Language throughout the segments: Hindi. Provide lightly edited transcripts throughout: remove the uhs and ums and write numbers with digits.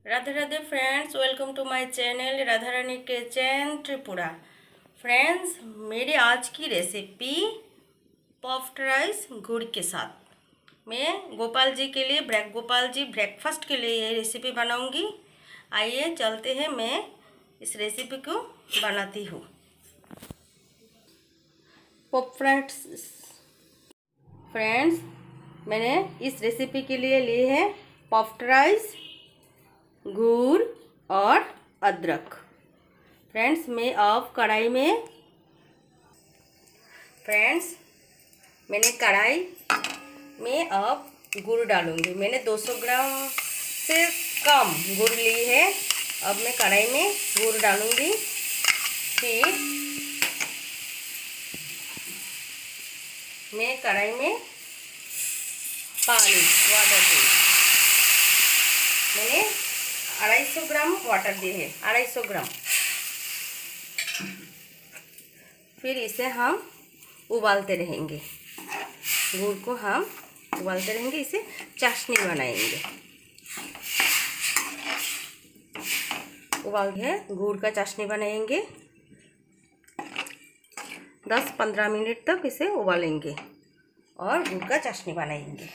Radhe Radhe friends, welcome to my channel Radha Rani kitchen Tripura. Friends, मेरी आज की रेसिपी पफ्ड राइस गुड़ के साथ। मैं गोपाल जी के लिए गोपाल जी ब्रेकफास्ट के लिए ये रेसिपी बनाऊंगी। आइए चलते हैं, मैं इस रेसिपी को बनाती हूँ। पफ्ड राइस फ्रेंड्स, मैंने इस रेसिपी के लिए लिए है पफ्ड राइस, गुड़ और अदरक। फ्रेंड्स, मैं अब कढ़ाई में मैंने कढ़ाई में अब गुड़ डालूंगी। मैंने 200 ग्राम से कम गुड़ ली है। अब मैं कढ़ाई में गुड़ डालूंगी। फिर मैं कढ़ाई में पानी वाटर दी। मैंने 250 ग्राम वाटर दिए है, 250 ग्राम। फिर इसे हम उबालते रहेंगे। गुड़ को हम उबालते रहेंगे, इसे चाशनी बनाएंगे। उबाल के गुड़ का चाशनी बनाएंगे। 10-15 मिनट तक इसे उबालेंगे और गुड़ का चाशनी बनाएंगे।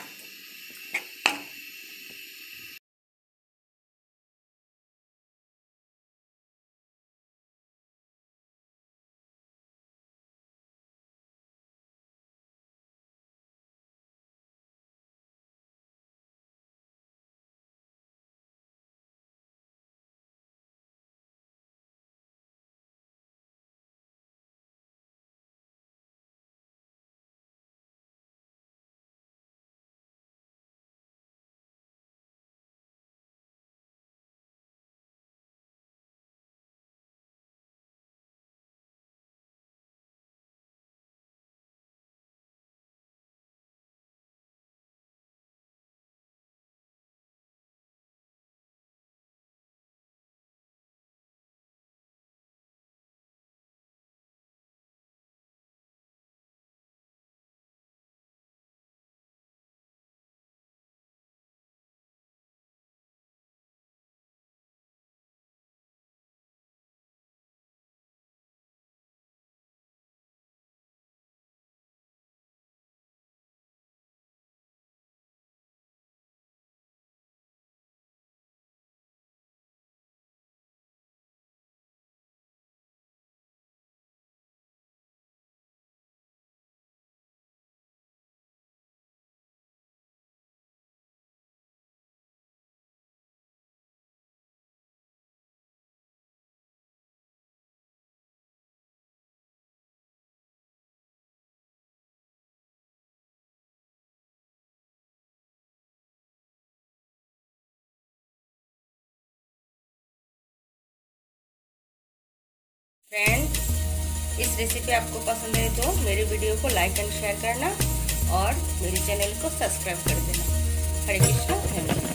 फ्रेंड्स, इस रेसिपी आपको पसंद है तो मेरे वीडियो को लाइक एंड शेयर करना और मेरे चैनल को सब्सक्राइब कर देना। हरे कृष्णा, धन्यवाद।